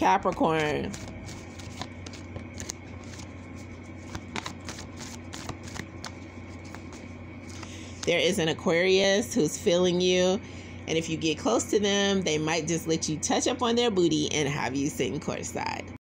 Capricorn. There is an Aquarius who's feeling you. And if you get close to them, they might just let you touch up on their booty and have you sitting courtside.